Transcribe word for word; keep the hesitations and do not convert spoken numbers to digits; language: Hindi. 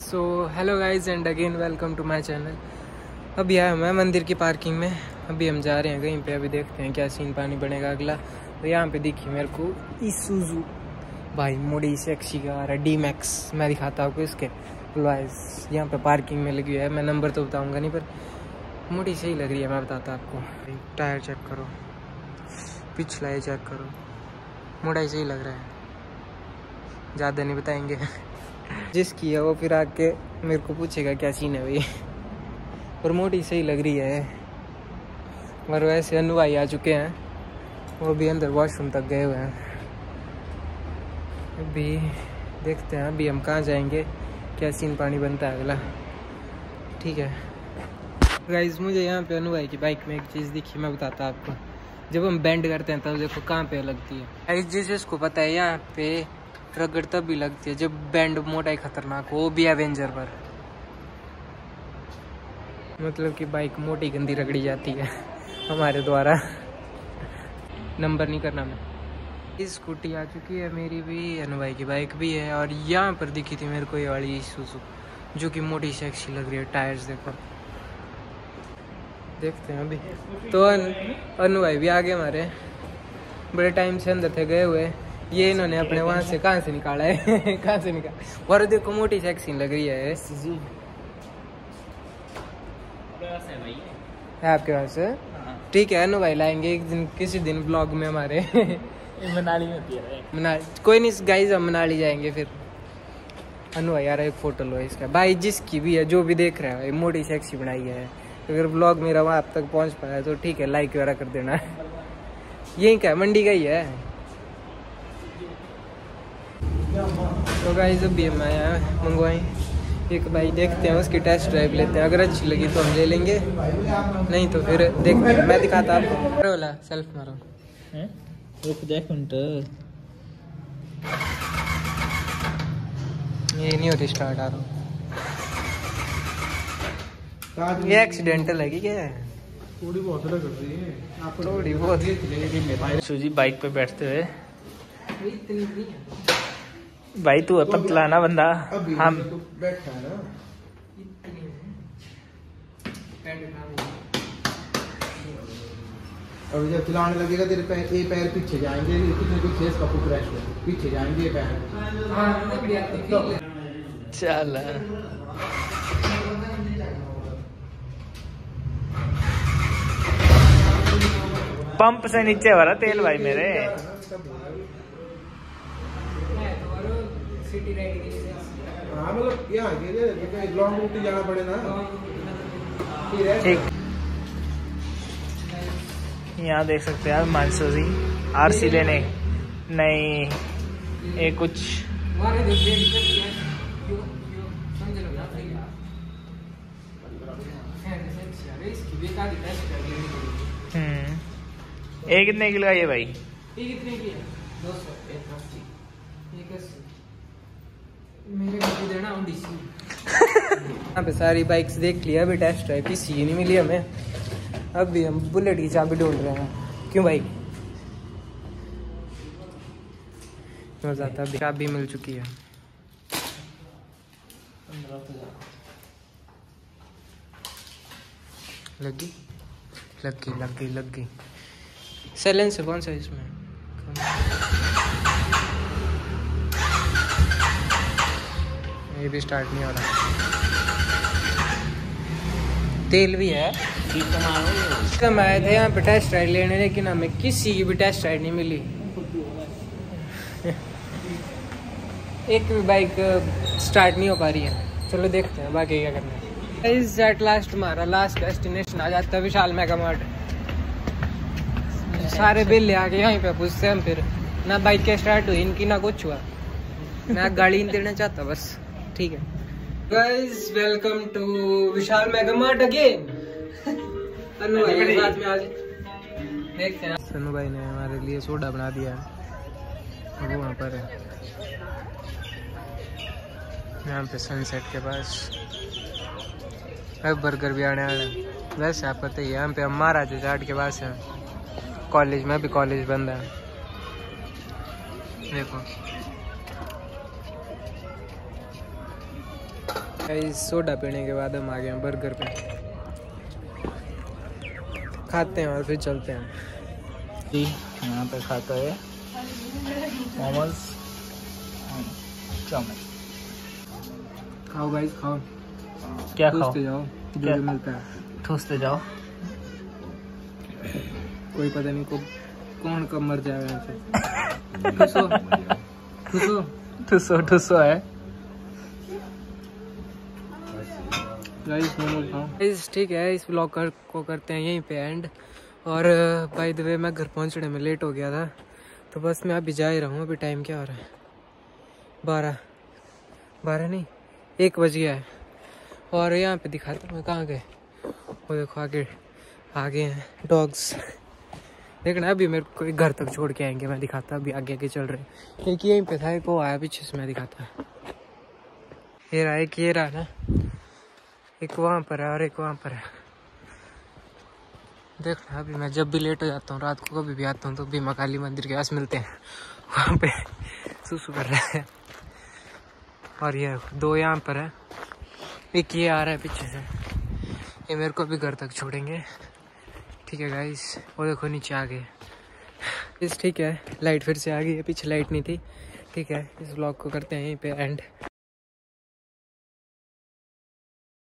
So hello guys and again welcome to my channel. अभी आया मैं मंदिर की पार्किंग में। अभी हम जा रहे हैं कहीं पे, अभी देखते हैं क्या सीन पानी बनेगा अगला। तो यहाँ पे दिखी मेरे को ईसुजू भाई मोड़ी सेक्सी कार है, डी मैक्स। मैं दिखाता हूँ आपको इसके वाइज। यहाँ पे पार्किंग में लगी हुई है, मैं नंबर तो बताऊँगा नहीं, पर मोड़ी सही लग रही है। मैं बताता आपको। टायर चेक करो, पिछला ये चेक करो, मोड़ा सही लग रहा है, ज़्यादा नहीं बताएंगे। जिसकी है वो फिर आके मेरे को पूछेगा क्या सीन है भाई। और मोटी सही लग रही है। और वैसे अनु भाई आ चुके हैं, वो भी अंदर वॉशरूम तक गए हुए हैं। अभी देखते हैं अभी हम कहाँ जाएंगे, क्या सीन पानी बनता है अगला। ठीक है गाइज, मुझे यहाँ पे अनु भाई की बाइक में एक चीज़ दिखी, मैं बताता आपको। जब हम बैंड करते हैं तब देखो कहाँ पे लगती है गाइज। जिस जिसको पता है यहाँ पे रगड़ तब भी लगती है जब बैंड मोटाई खतरनाक हो, वो भी एवेंजर पर। मतलब कि बाइक मोटी गंदी रगड़ी जाती है हमारे द्वारा। नंबर नहीं करना मैं। स्कूटी आ चुकी है मेरी भी, अनु भाई की बाइक भी है। और यहाँ पर दिखी थी मेरे को ये वाली ईसुजू, जो कि मोटी सेक्सी लग रही है। टायर्स देखो, देखते हैं अभी। तो अनु भाई भी आगे हमारे, बड़े टाइम से अंदर थे गए हुए। ये इन्होंने अपने वहां से कहाँ से निकाला है कहाँ से निकाला। और देखो मोटी सेक्सी लग रही है। आपके पास है? ठीक है, अनु भाई लाएंगे एक दिन, किसी दिन ब्लॉग में हमारे। मनाली में है। मनाली कोई नहीं गाइज, हम मनाली जाएंगे फिर। अनु भाई यार एक फोटो लो इसका भाई, जिसकी भी है, जो भी देख रहा है भाई, मोटी सेक्सी बनाई है। अगर ब्लॉग मेरा वहाँ आप तक पहुँच पाया तो ठीक है, लाइक वगैरह कर देना। यही क्या मंडी का ही है। तो गाइस अभी हम आया मंगवाई एक बाइक, देखते हैं उसकी टेस्ट ड्राइव लेते हैं। अगर अच्छी लगी तो हम ले लेंगे, नहीं तो फिर देखते हैं। मैं दिखाता आपको। वाला सेल्फ मारो रुक देख मिनट, ये नहीं होती स्टार्ट आ रहा। ये एक्सीडेंटल है कि क्या है? थोड़ी बहुत लग रही है, थोड़ी बहुत। सूजी बाइक पे बैठते हुए, भाई तू पतला ना बंदा, हम तो बैठा है ना। और जब चलाने लगेगा तेरे पैर, ये पैर पीछे जाएंगे, कितने पीछे इसका फुट रेस्ट है, पीछे जाएंगे ये पैर। चल पंप से नीचे भरा तेल भाई मेरे। हाँ मतलब यहाँ के लॉन्ग रूट जाना पड़े ना। ठीक, यहाँ देख सकते हैं मानसो जी आरसी लेने नहीं, ये कुछ हम्म ये कितने किलो का ये भाई? ये कितने की है? दो सौ मेरे को देना डीसी। यहाँ पे सारी बाइक्स देख लिया, अभी टेस्ट ड्राइव किसी नहीं मिली हमें। अभी हम बुलेट की चाबी ढूंढ रहे हैं। क्यों भाई? मजा आता है। चाबी मिल चुकी है। लगी लगी लगी लगी। साइलेंसर कौन सा है इसमें? ये भी स्टार्ट नहीं हो रहा। तेल भी है। कम आए थे यहाँ पे टेस्ट राइड लेने, लेकिन हमें किसी की भी टेस्ट राइड नहीं मिली। एक भी बाइक स्टार्ट नहीं हो पा रही है। चलो देखते हैं बाकी क्या करना है। इस एट लास्ट हमारा लास्ट डेस्टिनेशन आ जाता है विशाल मेगा मार्ट। सारे बिल ले आके यहीं पे पूछते हैं फिर। ना बाइक के स्टार्ट हुई इनकी, ना कुछ हुआ। मैं गाड़ी नहीं देना चाहता बस। ठीक है guys, welcome to Vishal mega mart again. Anu भाई साथ में आज देखते हैं। अनु भाई ने हमारे लिए सोडा बना दिया है, वो वहाँ पर है, यहाँ पे सनसेट के पास। अब बर्गर भी आने वाला है। वैसे आप पता ही है, यहाँ पे हम महाराजा चाट के पास है। कॉलेज में भी कॉलेज बंद है, देखो। गाइस सोडा पीने के बाद हम आ गए हैं बर्गर पे, खाते हैं और फिर चलते हैं। जी यहाँ पे खाता है मोमोज चाउमीन। खाओ गाइस खाओ, क्या खाओ? ठूसते जाओ जो क्या? जो मिलता है ठूसते जाओ। कोई पता नहीं को कौन कब मर जाएगा यहाँ से। ठूसो ठूसो ठूसो ठूसो है। गाइस मोमोज खाओ। गाइस ठीक है, इस ब्लॉग कर, को करते हैं यहीं पे एंड। और बाय द वे मैं घर पहुंचने में लेट हो गया था, तो बस मैं अभी जा ही रहा हूँ। अभी टाइम क्या हो रहा है? बारह बारह नहीं एक बज गया है। और यहाँ पे दिखाता हूँ मैं कहाँ गए। वो देखो आगे आगे हैं डॉग्स। देखना अभी मेरे को घर तक छोड़ के आएंगे, मैं दिखाता अभी आगे आगे चल रहे। एक यहीं पे था, एक वो आया पीछे से, मैं दिखाता। ये रहा एक, ये रहा ना, एक वहाँ पर है और एक वहाँ पर है। देखना अभी मैं जब भी लेट हो जाता हूँ रात को कभी भी आता हूँ तो भीमा काली मंदिर के पास मिलते हैं, वहाँ पे सुसु कर रहे हैं। और ये दो यहाँ पर है, एक ये आ रहा है पीछे से, ये मेरे को भी घर तक छोड़ेंगे। ठीक है गाइस, वो देखो नीचे आ गए इस। ठीक है लाइट फिर से आ गई है, पीछे लाइट नहीं थी। ठीक है इस व्लॉग को करते हैं यहीं पे एंड।